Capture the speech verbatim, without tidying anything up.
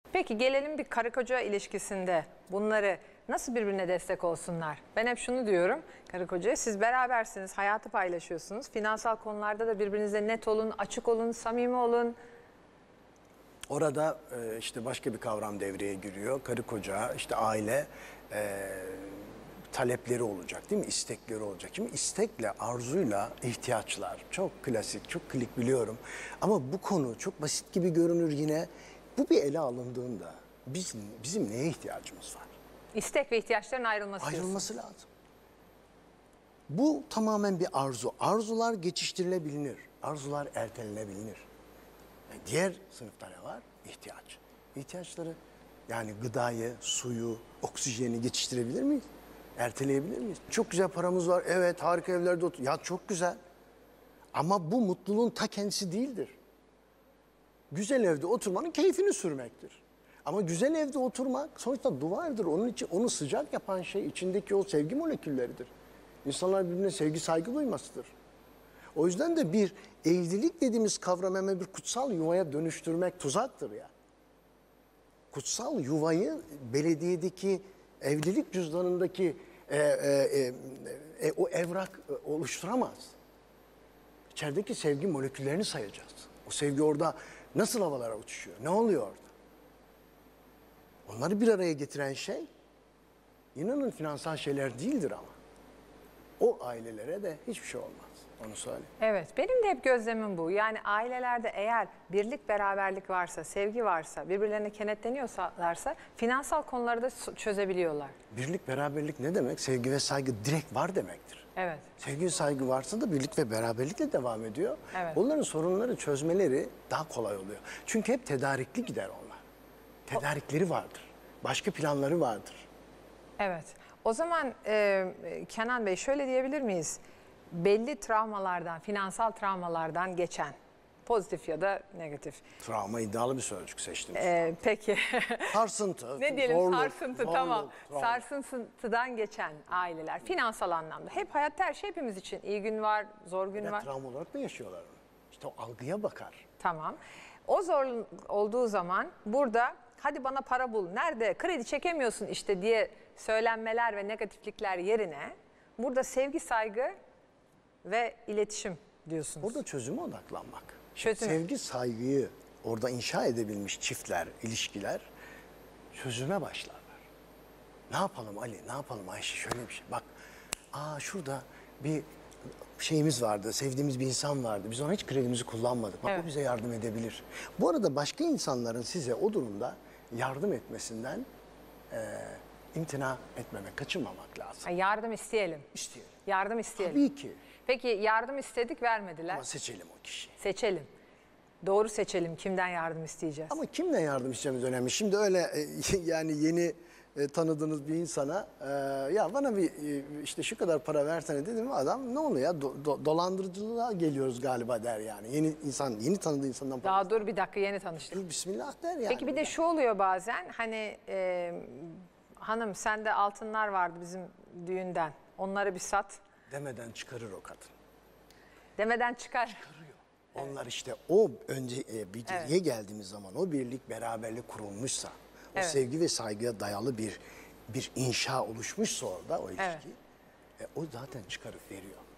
Peki gelelim bir karı koca ilişkisinde bunları nasıl birbirine destek olsunlar? Ben hep şunu diyorum karı kocaya, siz berabersiniz, hayatı paylaşıyorsunuz. Finansal konularda da birbirinize net olun, açık olun, samimi olun. Orada işte başka bir kavram devreye giriyor. Karı koca, işte aile e, talepleri olacak değil mi? İstekleri olacak. Şimdi istekle, arzuyla ihtiyaçlar çok klasik, çok klik biliyorum. Ama bu konu çok basit gibi görünür yine. Bu bir ele alındığında bizim, bizim neye ihtiyacımız var? İstek ve ihtiyaçların ayrılması Ayrılması diyorsun. lazım. Bu tamamen bir arzu. Arzular geçiştirilebilir. Arzular ertelenebilir. Yani diğer sınıfta ne var? İhtiyaç. İhtiyaçları yani gıdayı, suyu, oksijeni geçiştirebilir miyiz? Erteleyebilir miyiz? Çok güzel paramız var. Evet, harika evlerde otur. Ya çok güzel. Ama bu mutluluğun ta kendisi değildir. Güzel evde oturmanın keyfini sürmektir. Ama güzel evde oturmak sonuçta duvardır. Onun için onu sıcak yapan şey içindeki o sevgi molekülleridir. İnsanlar birbirine sevgi, saygı duymasıdır. O yüzden de bir evlilik dediğimiz kavram hemen bir kutsal yuvaya dönüştürmek tuzaktır ya. Kutsal yuvayı belediyedeki evlilik cüzdanındaki e, e, e, e, o evrak e, oluşturamaz. İçerideki sevgi moleküllerini sayacağız. O sevgi orada nasıl havalara uçuşuyor? Ne oluyor orada? Onları bir araya getiren şey, inanın finansal şeyler değildir ama. O ailelere de hiçbir şey olmaz. Onu söyleyeyim. Evet, benim de hep gözlemim bu. Yani ailelerde eğer birlik, beraberlik varsa, sevgi varsa, birbirlerine kenetleniyorlarsa finansal konuları da çözebiliyorlar. Birlik, beraberlik ne demek? Sevgi ve saygı direkt var demektir. Evet. Sevgi ve saygı varsa da birlik ve beraberlikle devam ediyor. Evet. Onların sorunları çözmeleri daha kolay oluyor. Çünkü hep tedarikli gider onlar. Tedarikleri vardır. Başka planları vardır. Evet. O zaman e, Kenan Bey şöyle diyebilir miyiz? Belli travmalardan, finansal travmalardan geçen, pozitif ya da negatif. Travma iddialı bir sözcük seçtiniz. E, peki. Sarsıntı, Ne diyelim zorluk, sarsıntı zorluk, tamam. travma. Sarsıntıdan geçen aileler finansal anlamda. Hep hayatta her şey hepimiz için. İyi gün var, zor gün Ya, var. travma olarak da yaşıyorlar. İşte o algıya bakar. Tamam. O zor olduğu zaman burada hadi bana para bul, nerede kredi çekemiyorsun işte diye söylenmeler ve negatiflikler yerine burada sevgi, saygı ve iletişim diyorsunuz. Burada çözüme odaklanmak. Çözüm. Sevgi, saygıyı orada inşa edebilmiş çiftler, ilişkiler çözüme başlarlar. Ne yapalım Ali, ne yapalım Ayşe, şöyle bir şey. Bak, aa şurada bir şeyimiz vardı, sevdiğimiz bir insan vardı. Biz ona hiç kredimizi kullanmadık. Bak Evet. o bize yardım edebilir. Bu arada başka insanların size o durumda yardım etmesinden e, imtina etmemek, kaçınmamak lazım. Ha, yardım isteyelim. İsteyelim. Yardım isteyelim. Tabii ki. Peki yardım istedik vermediler. Ama seçelim o kişiyi. Seçelim. Doğru seçelim kimden yardım isteyeceğiz. Ama kimden yardım isteyeceğimiz önemli. Şimdi öyle e, yani yeni e, tanıdığınız bir insana e, ya bana bir e, işte şu kadar para versene dedim mi adam ne oluyor ya do, do, dolandırıcılığa geliyoruz galiba der yani. Yeni insan yeni tanıdığı insandan para. Daha dur bir dakika yeni tanıştık. Bismillah der yani. Peki bir de şu oluyor bazen hani e, hanım sende altınlar vardı bizim düğünden onları bir sat Demeden çıkarır o kadın. demeden çıkar. Çıkarıyor. Onlar işte o önce e, bir evet. geldiğimiz zaman o birlik beraberlik kurulmuşsa, o Evet. sevgi ve saygıya dayalı bir bir inşa oluşmuşsa orada o ilişki, Evet. e, o zaten çıkarıp veriyor.